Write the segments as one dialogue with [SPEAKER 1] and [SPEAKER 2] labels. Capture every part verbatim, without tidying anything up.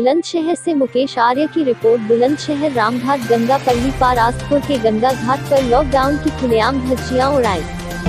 [SPEAKER 1] बुलंदशहर से मुकेश आर्य की रिपोर्ट। बुलंदशहर रामघाट गंगा पल्ली पार आस्तपुर के गंगा घाट पर लॉकडाउन की खुलेआम धज्जियां उड़ाई।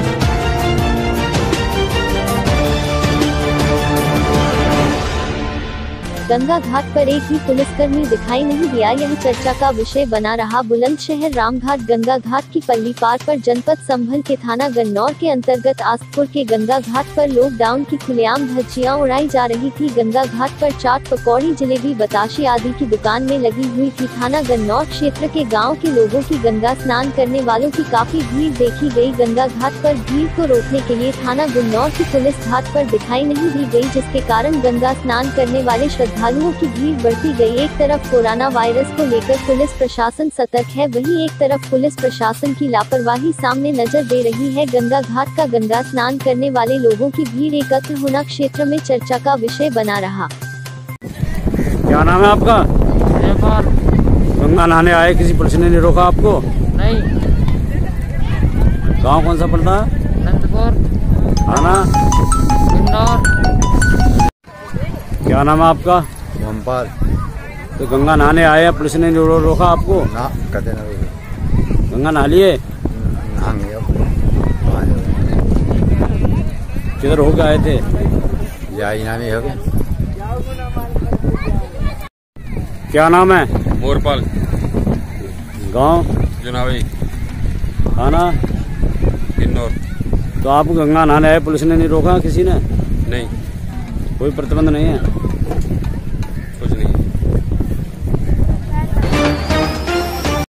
[SPEAKER 1] गंगा घाट पर एक ही पुलिसकर्मी दिखाई नहीं दिया, यह चर्चा का विषय बना रहा। बुलंदशहर रामघाट गंगा घाट की पल्ली पार पर जनपद संभल के थाना गन्नौर के अंतर्गत आस्तपुर के गंगा घाट पर लॉकडाउन की खुलेआम धज्जियां उड़ाई जा रही थी। गंगा घाट पर चाट, पकौड़ी, जलेबी, बताशे आदि की दुकान में लगी हुई थी। थाना गन्नौर क्षेत्र के गाँव के लोगों की गंगा स्नान करने वालों की काफी भीड़ देखी गयी। गंगा घाट पर भीड़ को रोकने के लिए थाना गन्नौर की पुलिस घाट पर दिखाई नहीं दी गयी, जिसके कारण गंगा स्नान करने वाले श्रद्धालुओं की भीड़ बढ़ती गई। एक तरफ कोरोना वायरस को लेकर पुलिस प्रशासन सतर्क है, वहीं एक तरफ पुलिस प्रशासन की लापरवाही सामने नजर दे रही है। गंगा घाट का गंगा स्नान करने वाले लोगों की भीड़ एकत्र होना क्षेत्र में चर्चा का विषय बना रहा।
[SPEAKER 2] क्या नाम है आपका? गंगा नहाने आए, किसी पुलिस ने नहीं रोका आपको?
[SPEAKER 3] नहीं।
[SPEAKER 2] गांव कौन सा पड़ता है?
[SPEAKER 3] नंदपुर।
[SPEAKER 2] थाना
[SPEAKER 3] गन्नौर।
[SPEAKER 2] क्या नाम है आपका?
[SPEAKER 4] भोपाल।
[SPEAKER 2] तो गंगा नहाने आए, पुलिस ने नहीं रो, रोका आपको?
[SPEAKER 4] ना कदे ना रोके।
[SPEAKER 2] गंगा नहा लिए? किधर होके आए थे?
[SPEAKER 4] में हो गए।
[SPEAKER 2] क्या नाम है?
[SPEAKER 5] मोरपाल।
[SPEAKER 2] गांव?
[SPEAKER 5] जुनावी।
[SPEAKER 2] थाना
[SPEAKER 5] किन्नौर।
[SPEAKER 2] तो आप गंगा नहाने आए, पुलिस ने नहीं रोका किसी ने?
[SPEAKER 5] नहीं।
[SPEAKER 2] कोई प्रतिबंध नहीं है?